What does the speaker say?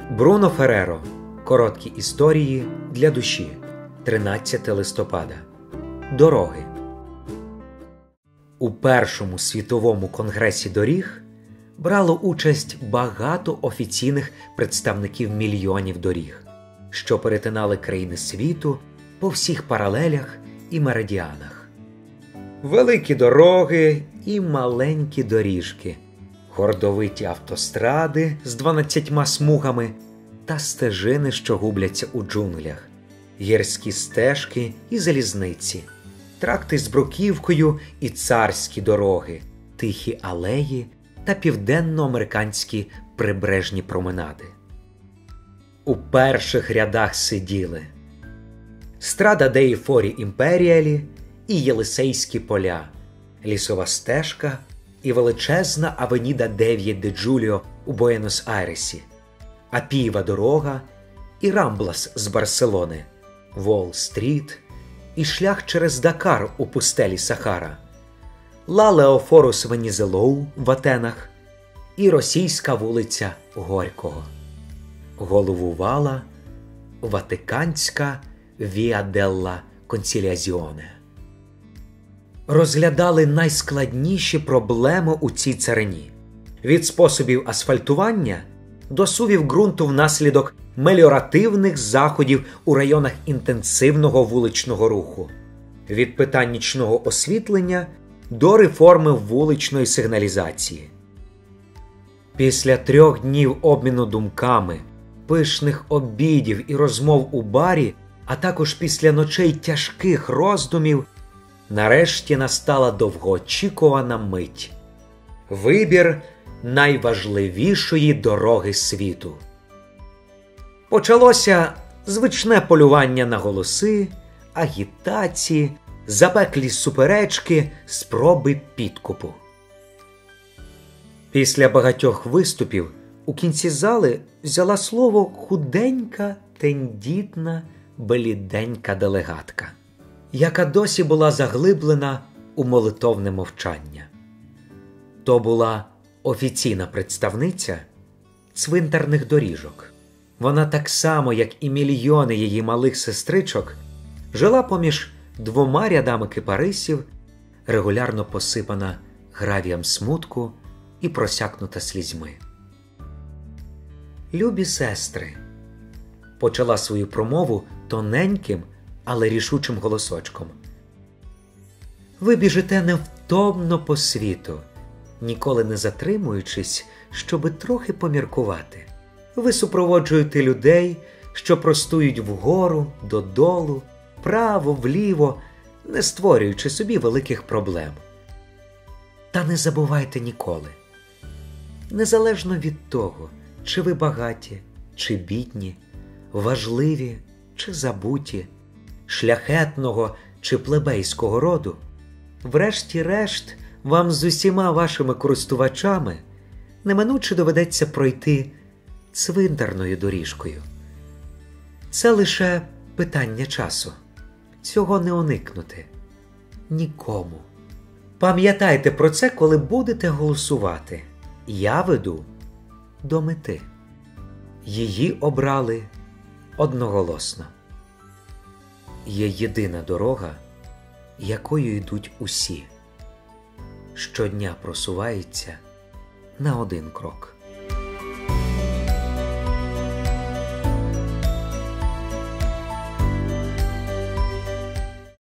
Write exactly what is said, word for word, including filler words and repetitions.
Бруно Ферреро. Короткі історії для душі. тринадцяте листопада. Дороги. У Першому світовому конгресі доріг брало участь багато офіційних представників мільйонів доріг, що перетинали країни світу по всіх паралелях і меридіанах. Великі дороги і маленькі доріжки, гордовиті автостради з дванадцятьма смугами та стежини, що губляться у джунглях, гірські стежки і залізниці, тракти з бруківкою і царські дороги, тихі алеї та південноамериканські прибережні променади. У перших рядах сиділи Страда деї Форі Імперіалі і Єлисейські поля, лісова стежка і величезна Авеніда дев'ять де Джуліо у Буенос-Айресі, Апієва дорога і Рамблас з Барселони, Уолл-стріт і шлях через Дакар у пустелі Сахара, Ла Леофорус Венізелоу в Атенах і російська вулиця Горького. Головувала Ватиканська Віа делла Консіліазіоне. Розглядали найскладніші проблеми у цій царині – від способів асфальтування до сувів ґрунту внаслідок меліоративних заходів у районах інтенсивного вуличного руху, від питань нічного освітлення до реформи вуличної сигналізації. Після трьох днів обміну думками, пишних обідів і розмов у барі, а також після ночей тяжких роздумів, нарешті настала довгоочікувана мить – вибір найважливішої дороги світу. Почалося звичне полювання на голоси, агітації, запеклі суперечки, спроби підкупу. Після багатьох виступів у кінці зали взяла слово худенька, тендітна, бліденька делегатка, яка досі була заглиблена у молитовне мовчання. То була офіційна представниця цвинтарних доріжок. Вона так само, як і мільйони її малих сестричок, жила поміж двома рядами кипарисів, регулярно посипана гравієм смутку і просякнута слізьми. «Любі сестри», – почала свою промову тоненьким, але рішучим голосочком. «Ви біжите невтомно по світу, ніколи не затримуючись, щоби трохи поміркувати. Ви супроводжуєте людей, що простують вгору, додолу, вправо, вліво, не створюючи собі великих проблем. Та не забувайте ніколи, незалежно від того, чи ви багаті, чи бідні, важливі, чи забуті, шляхетного чи плебейського роду, врешті-решт вам з усіма вашими користувачами неминуче доведеться пройти цвинтарною доріжкою. Це лише питання часу. Цього не уникнути. Нікому. Пам'ятайте про це, коли будете голосувати. Я веду до мети. Її обрали одноголосно. Є єдина дорога, якою йдуть усі. Щодня просувається на один крок.